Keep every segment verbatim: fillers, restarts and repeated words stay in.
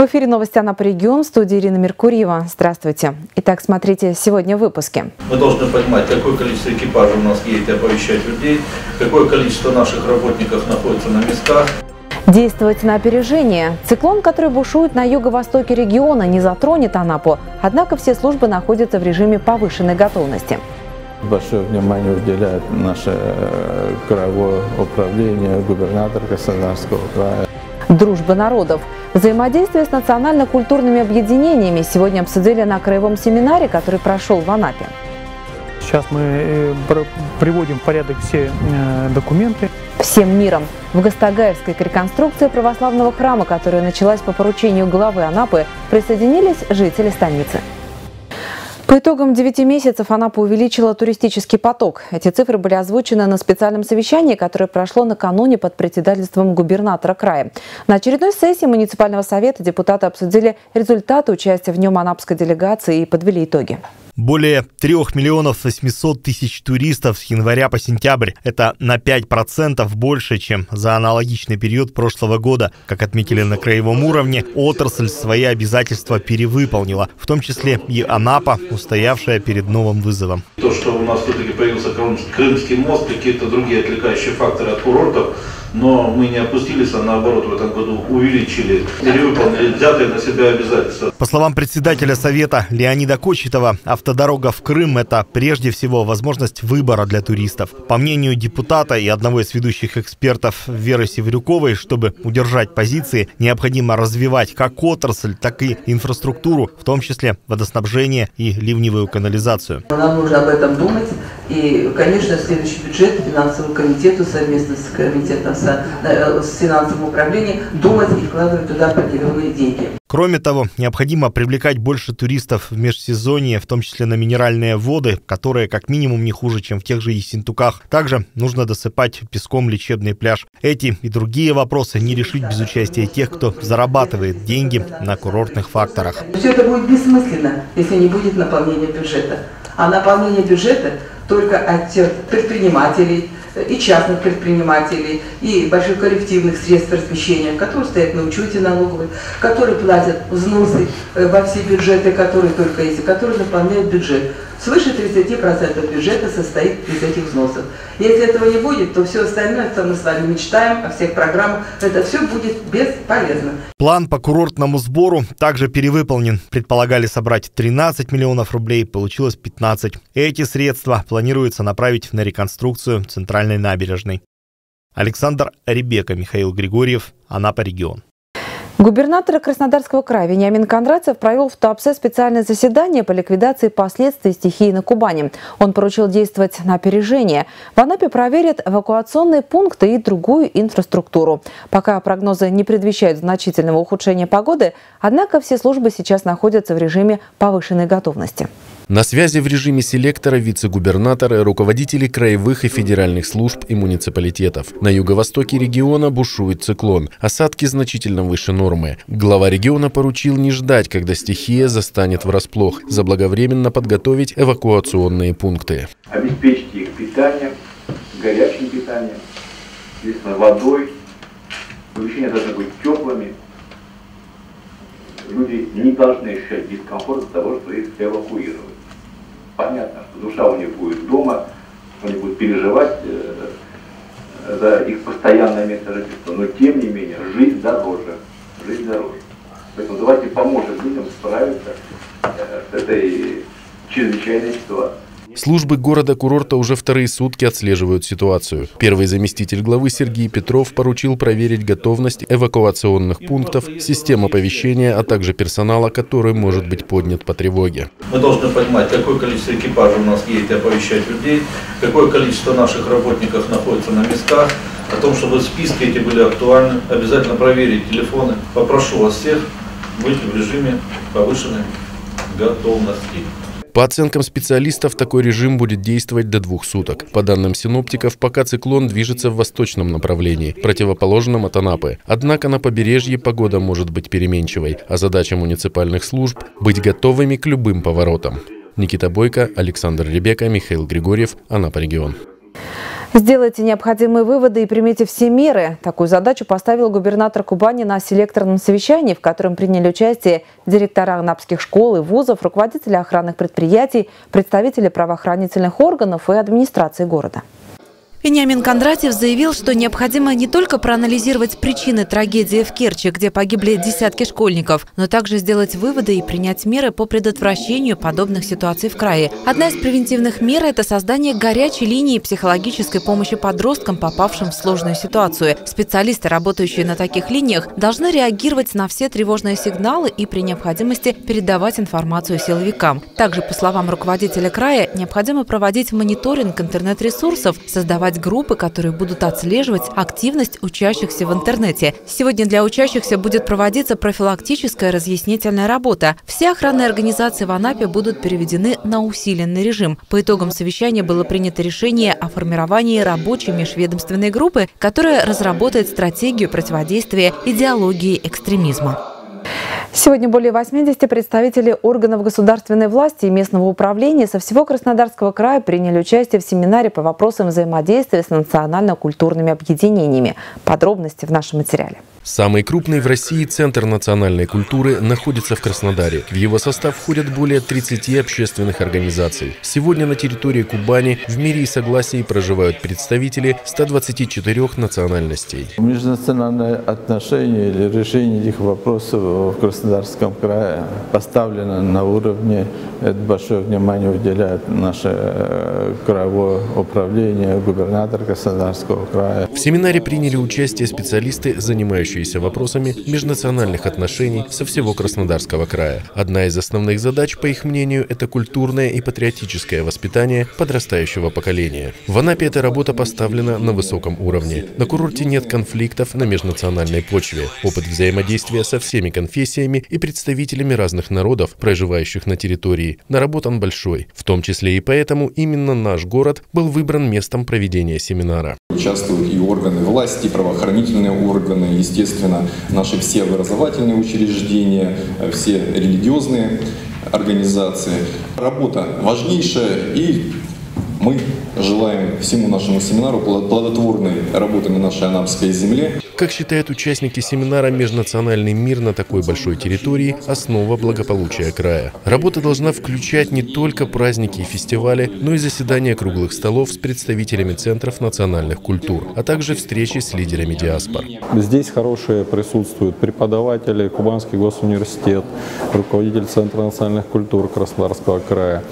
В эфире новости Анапа регион, в студии Ирина Меркурьева. Здравствуйте. Итак, смотрите сегодня в выпуске. Мы должны понимать, какое количество экипажей у нас едет и оповещать людей, какое количество наших работников находится на местах. Действовать на опережение. Циклон, который бушует на юго-востоке региона, не затронет Анапу, однако все службы находятся в режиме повышенной готовности. Большое внимание уделяет наше краевое управление, губернатор Краснодарского края. Дружба народов. Взаимодействие с национально-культурными объединениями сегодня обсудили на краевом семинаре, который прошел в Анапе. Сейчас мы приводим в порядок все документы. Всем миром. В Гастагаевской к реконструкции православного храма, которая началась по поручению главы Анапы, присоединились жители станицы. По итогам девяти месяцев Анапа увеличила туристический поток. Эти цифры были озвучены на специальном совещании, которое прошло накануне под председательством губернатора края. На очередной сессии муниципального совета депутаты обсудили результаты участия в нем анапской делегации и подвели итоги. Более трех миллионов восьмисот тысяч туристов с января по сентябрь. Это на пять процентов больше, чем за аналогичный период прошлого года. Как отметили на краевом уровне, отрасль свои обязательства перевыполнила, в том числе и Анапа, устоявшая перед новым вызовом. То, что у нас все-таки появился Крымский мост, какие-то другие отвлекающие факторы от курортов, но мы не опустились, а наоборот в этом году увеличили, перевыполнили взятые на себя обязательства. По словам председателя совета Леонида Кочетова, автодорога в Крым – это прежде всего возможность выбора для туристов. По мнению депутата и одного из ведущих экспертов Веры Севрюковой, чтобы удержать позиции, необходимо развивать как отрасль, так и инфраструктуру, в том числе водоснабжение и ливневую канализацию. Нам нужно об этом думать. И, конечно, следующий бюджет финансовому комитету совместно с комитетом с финансовым управлением думать и вкладывать туда определенные деньги. Кроме того, необходимо привлекать больше туристов в межсезонье, в том числе на минеральные воды, которые как минимум не хуже, чем в тех же Ессентуках. Также нужно досыпать песком лечебный пляж. Эти и другие вопросы не решить без участия тех, кто зарабатывает деньги на курортных факторах. Все это будет бессмысленно, если не будет наполнения бюджета. А наполнение бюджета только от предпринимателей, и частных предпринимателей, и больших коллективных средств размещения, которые стоят на учете налоговой, которые платят взносы во все бюджеты, которые только есть, которые наполняют бюджет. Свыше тридцати процентов бюджета состоит из этих взносов. Если этого не будет, то все остальное, что мы с вами мечтаем о всех программах, это все будет бесполезно. План по курортному сбору также перевыполнен. Предполагали собрать тринадцать миллионов рублей, получилось пятнадцать. Эти средства планируется направить на реконструкцию центральной набережной. Александр Ребека, Михаил Григорьев, Анапа регион. Губернатор Краснодарского края Вениамин Кондратьев провел в Туапсе специальное заседание по ликвидации последствий стихии на Кубани. Он поручил действовать на опережение. В Анапе проверят эвакуационные пункты и другую инфраструктуру. Пока прогнозы не предвещают значительного ухудшения погоды, однако все службы сейчас находятся в режиме повышенной готовности. На связи в режиме селектора вице-губернаторы, руководители краевых и федеральных служб и муниципалитетов. На юго-востоке региона бушует циклон. Осадки значительно выше нормы. Глава региона поручил не ждать, когда стихия застанет врасплох, заблаговременно подготовить эвакуационные пункты. Обеспечьте их питанием, горячим питанием, естественно, водой. Помещения должны быть теплыми. Люди не должны ощущать дискомфорт от того, что их эвакуируют. Понятно, что душа у них будет дома, они будут переживать э, за их постоянное место жительства, но тем не менее жизнь дороже, жизнь дороже. Поэтому давайте поможем людям справиться э, с этой чрезвычайной ситуацией. Службы города-курорта уже вторые сутки отслеживают ситуацию. Первый заместитель главы Сергей Петров поручил проверить готовность эвакуационных пунктов, систем оповещения, а также персонала, который может быть поднят по тревоге. Мы должны понимать, какое количество экипажей у нас едет и оповещать людей, какое количество наших работников находится на местах. О том, чтобы списки эти были актуальны, обязательно проверить телефоны. Попрошу вас всех быть в режиме повышенной готовности. По оценкам специалистов, такой режим будет действовать до двух суток. По данным синоптиков, пока циклон движется в восточном направлении, противоположном от Анапы. Однако на побережье погода может быть переменчивой, а задача муниципальных служб – быть готовыми к любым поворотам. Никита Бойко, Александр Ребека, Михаил Григорьев, Анапа регион. Сделайте необходимые выводы и примите все меры. Такую задачу поставил губернатор Кубани на селекторном совещании, в котором приняли участие директора анапских школ и вузов, руководители охранных предприятий, представители правоохранительных органов и администрации города. Вениамин Кондратьев заявил, что необходимо не только проанализировать причины трагедии в Керчи, где погибли десятки школьников, но также сделать выводы и принять меры по предотвращению подобных ситуаций в крае. Одна из превентивных мер – это создание горячей линии психологической помощи подросткам, попавшим в сложную ситуацию. Специалисты, работающие на таких линиях, должны реагировать на все тревожные сигналы и при необходимости передавать информацию силовикам. Также, по словам руководителя края, необходимо проводить мониторинг интернет-ресурсов, создавать группы, которые будут отслеживать активность учащихся в интернете. Сегодня для учащихся будет проводиться профилактическая разъяснительная работа. Все охранные организации в Анапе будут переведены на усиленный режим. По итогам совещания было принято решение о формировании рабочей межведомственной группы, которая разработает стратегию противодействия идеологии экстремизма. Сегодня более восьмидесяти представителей органов государственной власти и местного управления со всего Краснодарского края приняли участие в семинаре по вопросам взаимодействия с национально-культурными объединениями. Подробности в нашем материале. Самый крупный в России Центр национальной культуры находится в Краснодаре. В его состав входят более тридцати общественных организаций. Сегодня на территории Кубани в мире и согласии проживают представители ста двадцати четырёх национальностей. Межнациональные отношения или решение этих вопросов в Краснодарском крае поставлено на уровне. Это большое внимание уделяет наше краевое управление, губернатор Краснодарского края. В семинаре приняли участие специалисты, занимающиеся вопросами межнациональных отношений со всего Краснодарского края. Одна из основных задач, по их мнению, это культурное и патриотическое воспитание подрастающего поколения. В Анапе эта работа поставлена на высоком уровне. На курорте нет конфликтов на межнациональной почве. Опыт взаимодействия со всеми конфессиями и представителями разных народов, проживающих на территории, наработан большой. В том числе и поэтому именно наш город был выбран местом проведения семинара. Участвуют и органы власти, и правоохранительные органы, естественно, наши все образовательные учреждения, все религиозные организации. Работа важнейшая, и мы желаем всему нашему семинару плодотворной работы на нашей анапской земле. Как считают участники семинара, межнациональный мир на такой большой территории – основа благополучия края. Работа должна включать не только праздники и фестивали, но и заседания круглых столов с представителями центров национальных культур, а также встречи с лидерами диаспор. Здесь хорошие присутствуют преподаватели, Кубанский госуниверситет, руководитель Центра национальных культур Краснодарского края.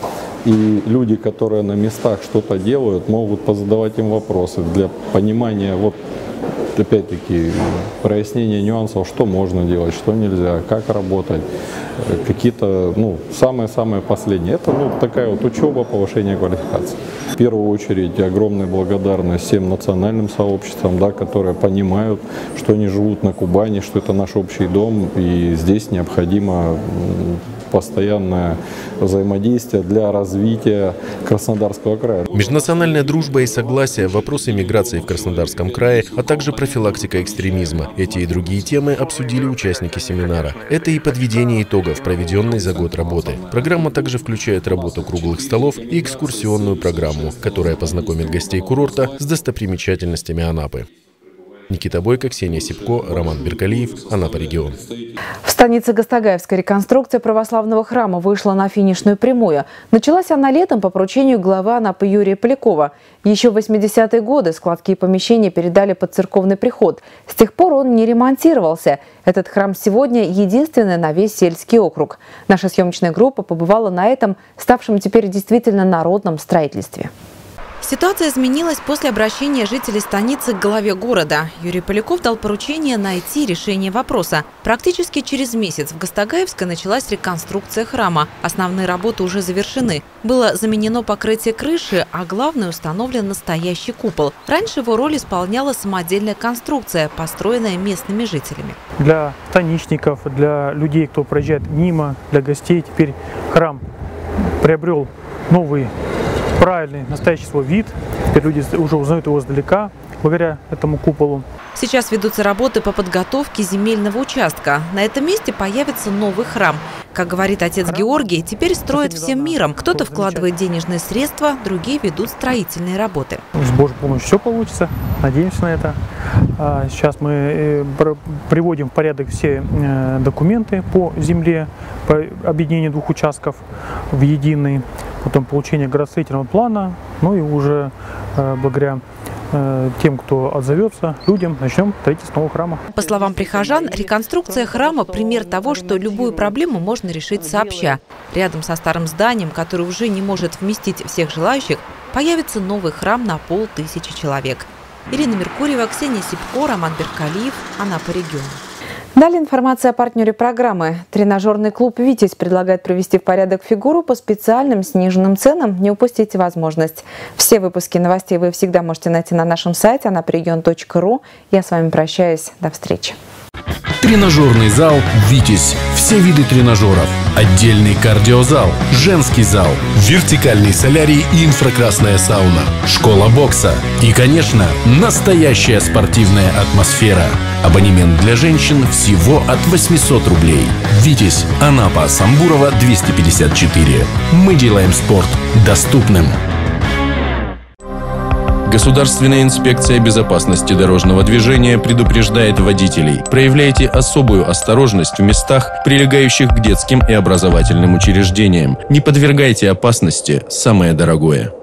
И люди, которые на местах что-то делают, могут позадавать им вопросы для понимания, вот опять-таки, прояснения нюансов, что можно делать, что нельзя, как работать, какие-то, ну, самые-самые последние. Это, ну, такая вот учеба, повышение квалификации. В первую очередь огромная благодарность всем национальным сообществам, да, которые понимают, что они живут на Кубани, что это наш общий дом, и здесь необходимо постоянное взаимодействие для развития Краснодарского края. Межнациональная дружба и согласие, вопросы миграции в Краснодарском крае, а также профилактика экстремизма. Эти и другие темы обсудили участники семинара. Это и подведение итогов, проведенной за год работы. Программа также включает работу круглых столов и экскурсионную программу, которая познакомит гостей курорта с достопримечательностями Анапы. Никита Бойко, Ксения Сипко, Роман Беркалиев, Анапа регион. В станице Гастагаевской реконструкция православного храма вышла на финишную прямую. Началась она летом по поручению главы Анапы Юрия Полякова. Еще в восьмидесятые годы складские помещения передали под церковный приход. С тех пор он не ремонтировался. Этот храм сегодня единственный на весь сельский округ. Наша съемочная группа побывала на этом, ставшем теперь действительно народном строительстве. Ситуация изменилась после обращения жителей станицы к главе города. Юрий Поляков дал поручение найти решение вопроса. Практически через месяц в Гастагаевской началась реконструкция храма. Основные работы уже завершены. Было заменено покрытие крыши, а главное, установлен настоящий купол. Раньше его роль исполняла самодельная конструкция, построенная местными жителями. Для станичников, для людей, кто проезжает мимо, для гостей, теперь храм приобрел новый, правильный, настоящий свой вид. Теперь люди уже узнают его издалека, благодаря этому куполу. Сейчас ведутся работы по подготовке земельного участка. На этом месте появится новый храм. Как говорит отец Георгий, теперь строят всем миром. Кто-то вкладывает денежные средства, другие ведут строительные работы. С Божьей помощью все получится. Надеемся на это. Сейчас мы приводим в порядок все документы по земле, по объединению двух участков в единый, потом получение градостроительного плана, ну и уже благодаря тем, кто отзовется, людям, начнем строительство нового храма. По словам прихожан, реконструкция храма – пример того, что любую проблему можно решить сообща. Рядом со старым зданием, которое уже не может вместить всех желающих, появится новый храм на полтысячи человек. Ирина Меркурьева, Ксения Сипко, Роман Беркалиев, Анапа регион. Далее информация о партнере программы. Тренажерный клуб «Витязь» предлагает привести в порядок фигуру по специальным сниженным ценам. Не упустите возможность. Все выпуски новостей вы всегда можете найти на нашем сайте анапарегион точка ру. Я с вами прощаюсь. До встречи. Тренажерный зал «Витязь». Все виды тренажеров. Отдельный кардиозал, женский зал, вертикальный солярий и инфракрасная сауна, школа бокса и, конечно, настоящая спортивная атмосфера. Абонемент для женщин всего от восьмисот рублей. «Витязь», Анапа, Самбурова, двести пятьдесят четыре. Мы делаем спорт доступным. Государственная инспекция безопасности дорожного движения предупреждает водителей: проявляйте особую осторожность в местах, прилегающих к детским и образовательным учреждениям. Не подвергайте опасности самое дорогое.